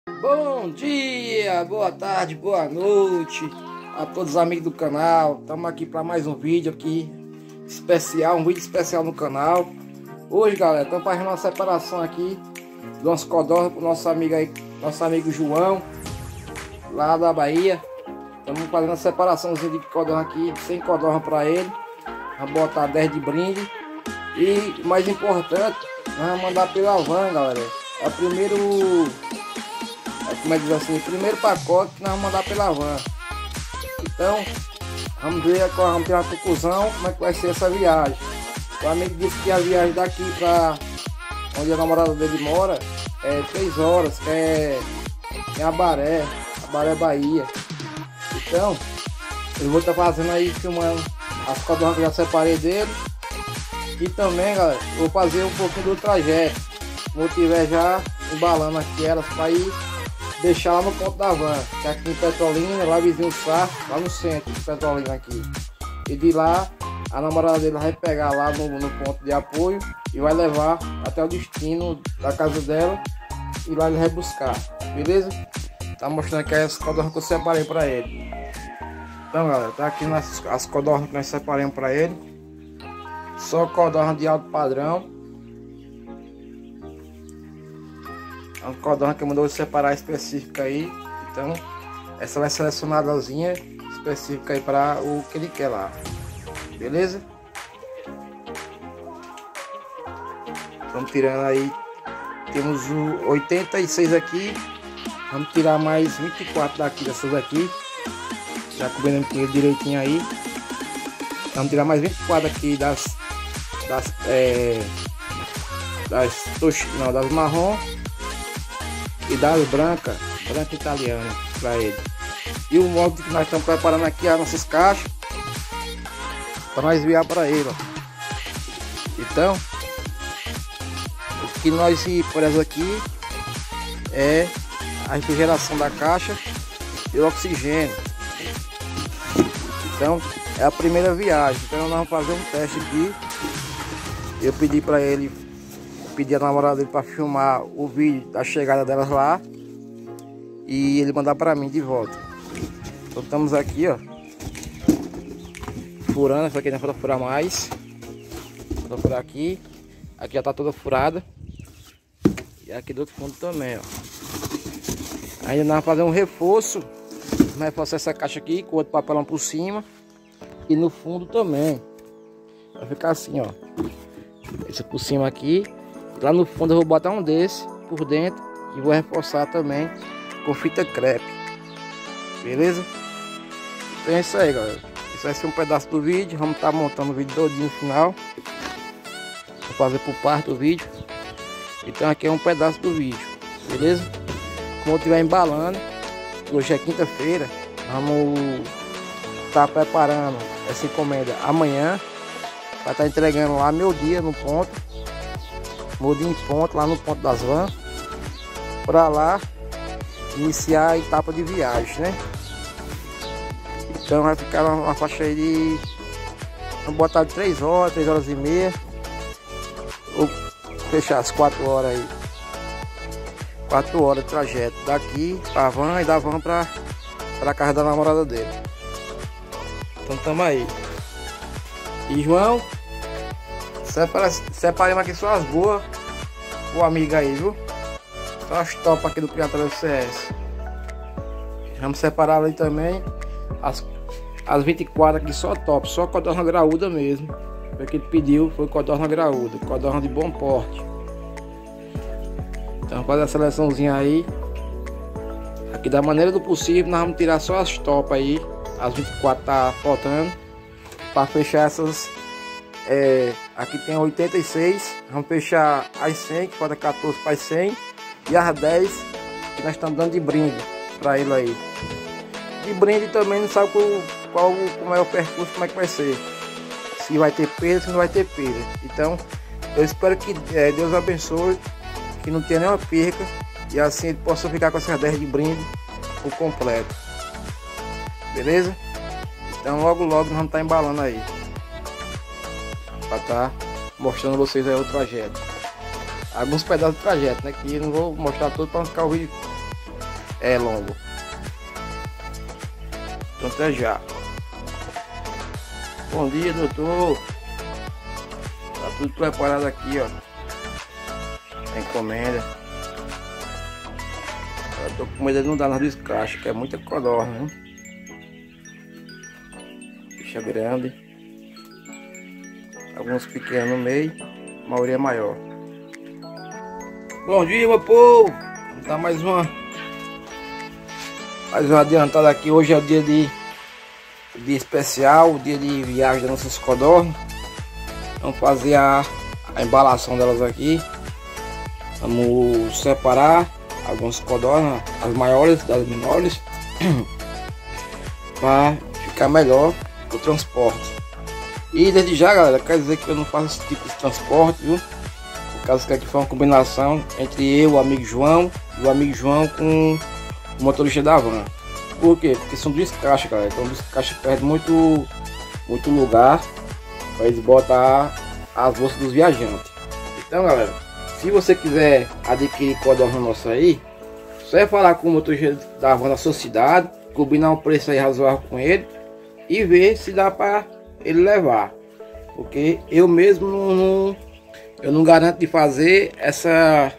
Bom dia, boa tarde, boa noite a todos os amigos do canal. Estamos aqui para mais um vídeo aqui especial, um vídeo especial no canal. Hoje, galera, estamos fazendo uma separação aqui do nosso codorna com o nosso amigo João, lá da Bahia. Estamos fazendo a separaçãozinha de codorna aqui, 100 codorna para ele. Vamos botar 10 de brinde. E mais importante, nós vamos mandar pela van, galera. É o primeiro, como é que diz assim, o primeiro pacote que nós vamos mandar pela van. Então, vamos ver, vamos ter uma conclusão, como é que vai ser essa viagem. O amigo disse que a viagem daqui para onde a namorada dele mora é 3 horas, que é em Abaré, Bahia. Então, eu vou estar fazendo aí, filmando as codornas que eu já separei dele. E também, galera, vou fazer um pouquinho do trajeto. Vou tiver já embalando aqui elas para ir deixar lá no ponto da van, que é aqui em Petrolina, lá vizinho do Sarto, lá no centro de Petrolina aqui. E de lá, a namorada dele vai pegar lá no ponto de apoio e vai levar até o destino da casa dela. E lá ele vai buscar, beleza? Tá mostrando aqui as codornas que eu separei para ele. Então, galera, tá aqui as codornas que nós separamos para ele. Só codorna de alto padrão. É uma codorna que mandou separar específica aí. Então, essa vai selecionadazinha específica aí para o que ele quer lá. Beleza? Vamos tirando aí. Temos o 86 aqui. Vamos tirar mais 24 daqui, dessas aqui. Já cobrindo direitinho aí. Vamos tirar mais 24 aqui das marrom e das branca italiana para ele. E o molde que nós estamos preparando aqui, as nossas caixas, para nós enviar para ele, ó. Então, o que nós precisamos aqui é a refrigeração da caixa e o oxigênio. Então, é a primeira viagem. Então, nós vamos fazer um teste aqui. Eu pedi para ele, pedi a namorada dele para filmar o vídeo da chegada delas lá e ele mandar para mim de volta. Então estamos aqui, ó, furando. Essa aqui não vai furar mais. Vou furar aqui. Aqui já tá toda furada. E aqui do outro fundo também, ó. Ainda nós vamos fazer um reforço. Vamos reforçar essa caixa aqui com outro papelão por cima e no fundo também. Vai ficar assim, ó. Esse por cima aqui. Lá no fundo eu vou botar um desse por dentro e vou reforçar também com fita crepe. Beleza? Então é isso aí, galera. Esse vai ser um pedaço do vídeo. Vamos estar montando o vídeo todinho no final. Vou fazer por parte do vídeo. Então aqui é um pedaço do vídeo. Beleza? Como eu estiver embalando, hoje é quinta-feira, vamos estar preparando essa encomenda amanhã. Vai estar entregando lá meu dia no ponto. Meu dia em ponto, lá no ponto das vans. Para lá iniciar a etapa de viagem, né? Então vai ficar uma faixa aí de... Vamos botar de 3 horas, 3 horas e meia. Ou fechar as 4 horas aí. 4 horas de trajeto. Daqui para a van e da van para a casa da namorada dele. Então tamo aí. E João, separemos aqui só as boas, o amigo aí, viu? Só as top aqui do Criatório CS. Vamos separar ali também as 24 aqui, só top, só codorna graúda mesmo. Foi o que ele pediu, foi codorna graúda, codorna de bom porte. Então fazer a seleçãozinha aí. Aqui da maneira do possível, nós vamos tirar só as top aí. As 24 tá faltando. Para fechar essas, aqui tem 86, vamos fechar as 100, que falta 14 para as 100, e as 10 que nós estamos dando de brinde para ele aí. De brinde também não sabe como é o percurso, como é que vai ser, se vai ter perda, se não vai ter perda. Então eu espero que Deus abençoe, que não tenha nenhuma perca, e assim ele possa ficar com essas 10 de brinde por completo. Beleza? Então logo nós vamos estar embalando aí para estar mostrando a vocês aí o trajeto. alguns pedaços do trajeto, né? Que eu não vou mostrar tudo para não ficar o vídeo é longo. Então até já. Bom dia, doutor. Tá tudo preparado aqui, ó. A encomenda. Eu tô com medo de não dar nas descaixas, que é muita codorna, né? Bicha grande. Alguns pequenos no meio, a maioria maior. Bom dia, meu povo. Vamos dar mais uma adiantada aqui. Hoje é o dia especial, o dia de viagem das nossas codornas. Vamos fazer a embalação delas aqui. Vamos separar algumas codornas, as maiores das menores, para ficar melhor o transporte. E desde já, galera, quer dizer que eu não faço esse tipo de transporte, viu? Por causa que aqui foi uma combinação entre eu, o amigo João, e o amigo João com o motorista da van. Por quê? Porque são descaixas, galera. Então descaixa perde muito lugar para eles botar as bolsas dos viajantes. Então, galera, se você quiser adquirir codorna nossa aí, só é falar com o motorista da van da sua cidade, combinar um preço aí razoável com ele e ver se dá para ele levar. Porque eu mesmo não garanto de fazer essa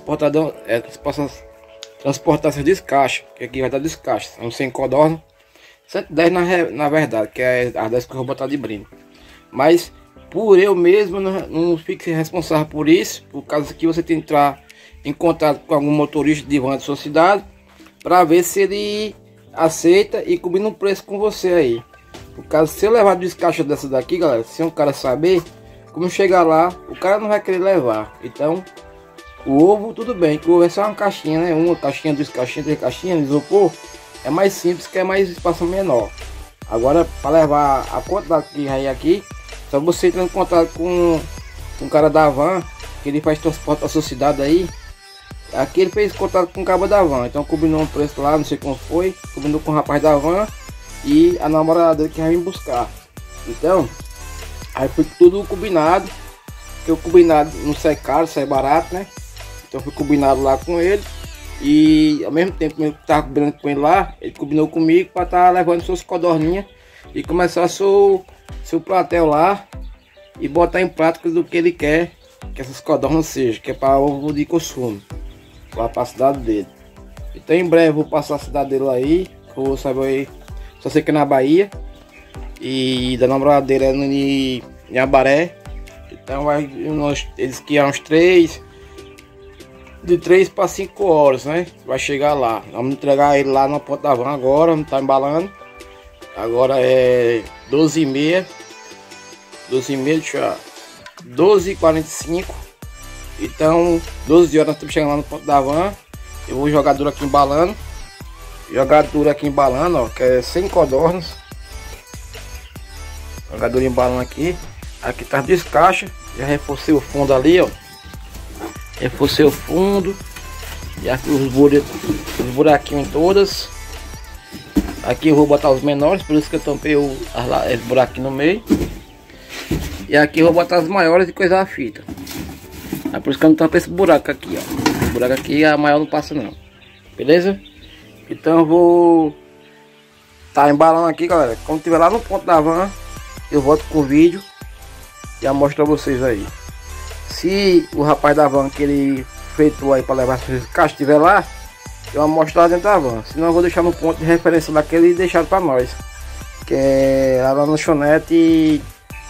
transportação de descaixa, que aqui vai dar descaixa. São 100 codorna, 110 na verdade, que é as 10 que eu vou botar de brinde. Mas por eu mesmo não fique responsável por isso, por causa que você tem que entrar em contato com algum motorista de van da sua cidade para ver se ele aceita e combina um preço com você aí. Por causa, se eu levar descaixa dessa daqui, galera, se um cara saber, como chegar lá, o cara não vai querer levar. Então, o ovo, tudo bem, que o ovo é só uma caixinha, né? Uma caixinha, duas caixinhas, três caixinhas, isopor, é mais simples, que é mais espaço menor. Agora, para levar a quantidade que vai aqui, só você entrar em contato com um cara da van, que ele faz transporte da sua cidade aí. Aqui ele fez contato com o cabo da van, então combinou um preço lá, não sei como foi, combinou com o rapaz da van e a namorada dele que vai vir buscar. Então, aí foi tudo combinado, que o combinado não sai caro, sai barato, né? Então foi combinado lá com ele e ao mesmo tempo que eu estava combinando com ele lá, ele combinou comigo para estar levando suas codorninhas e começar seu platel lá e botar em prática do que ele quer que essas codornas sejam, que é para ovo de consumo, lá para a cidade dele. Então em breve eu vou passar a cidade dele aí, que eu vou saber aí, só sei que é na Bahia, e da namorada dele é em Abaré. Então eles que há uns 3 para 5 horas, né? Vai chegar lá. Vamos entregar ele lá na ponta da van agora, não tá embalando. Agora é 12h30, deixa eu 12h45. Então 12 horas nós estamos chegando lá no ponto da van. Eu vou jogar duro aqui embalando. Ó, que é 100 codornas. Jogador embalando aqui. Aqui tá descaixa. Já reforcei o fundo ali, ó. Reforcei o fundo. E aqui os buraquinhos todas. Aqui eu vou botar os menores, por isso que eu tampei esse buraquinho no meio. E aqui eu vou botar as maiores e coisar a fita. É por isso que eu não tampei esse buraco aqui, ó. Esse buraco aqui a maior não passa não. Beleza? Então eu vou tá embalando aqui, galera. Quando tiver lá no ponto da van, eu volto com o vídeo e já mostro pra vocês aí. Se o rapaz da van que ele feitou aí para levar essas caixas estiver lá, eu vou mostrar dentro da van. Senão eu vou deixar no ponto de referência daquele e deixar para nós, que é lá na lanchonete,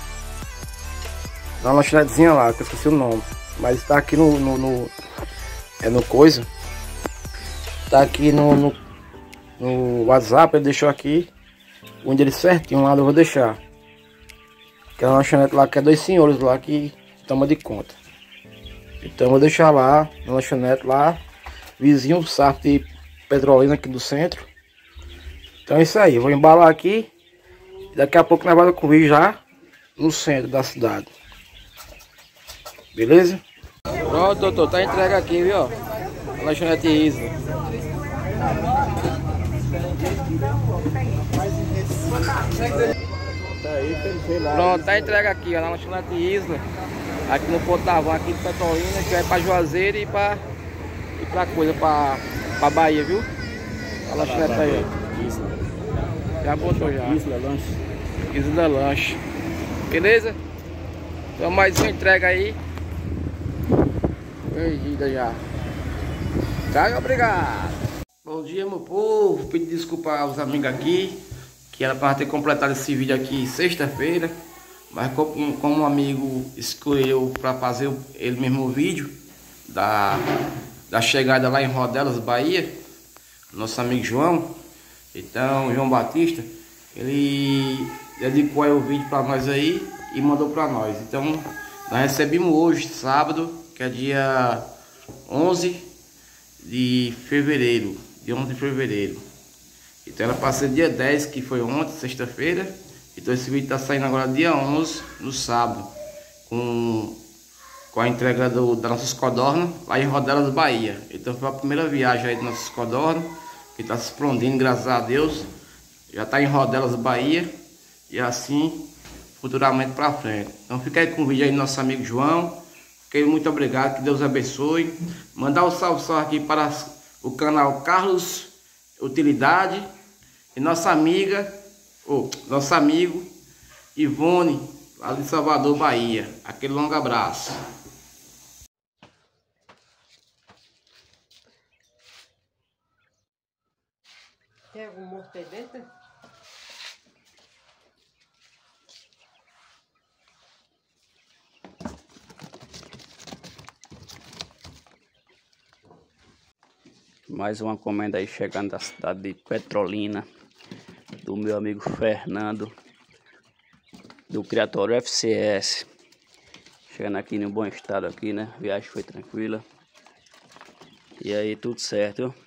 na lanchonetezinha lá, que eu esqueci o nome, mas está aqui no coisa, tá aqui no WhatsApp. Ele deixou aqui o endereço certinho lá, eu vou deixar. Que é uma lanchonete lá, que é 2 senhores lá que toma de conta. Então eu vou deixar lá na lanchonete lá, vizinho do Sarto de Petrolina aqui do centro. Então é isso aí, eu vou embalar aqui e daqui a pouco nós vamos com o vídeo já no centro da cidade. Beleza? Pronto, doutor, tá entregue aqui, viu? A lanchonete Isla. Pronto, tá entregue aqui, ó, na lanchonete Isla. Aqui no ponto da van aqui de Petrolina, que vai pra Juazeiro e pra coisa, pra Bahia, viu? A lanchonete aí. Isso. Já botou já. Isso, lanche. Isla Lanche. Beleza? Então mais uma entrega aí. Vendida já. Tá, obrigado. Bom dia, meu povo. Pedi desculpa aos amigos aqui, que era para ter completado esse vídeo aqui sexta-feira, mas como um amigo escolheu para fazer ele mesmo o vídeo da chegada lá em Rodelas, Bahia, nosso amigo João, então João Batista, ele dedicou aí o vídeo para nós aí e mandou para nós. Então nós recebemos hoje, sábado, que é dia 11 de fevereiro. Então era para ser dia 10, que foi ontem, sexta-feira. Então esse vídeo está saindo agora dia 11, no sábado, com a entrega da nossa codorna lá em Rodelas, Bahia. Então foi a primeira viagem aí da nossa codorna, que está se expandindo, graças a Deus. Já está em Rodelas, Bahia, e assim futuramente para frente. Então fica aí com o vídeo aí do nosso amigo João. Muito obrigado, que Deus abençoe. Mandar um salve aqui para o canal Carlos Utilidade e nossa amiga, nosso amigo Ivone, lá de Salvador, Bahia. Aquele longo abraço. Tem algum morto aí dentro? Mais uma encomenda aí chegando da cidade de Petrolina, do meu amigo Fernando, do Criatório FCS. Chegando aqui em um bom estado aqui, né? A viagem foi tranquila. E aí tudo certo, viu?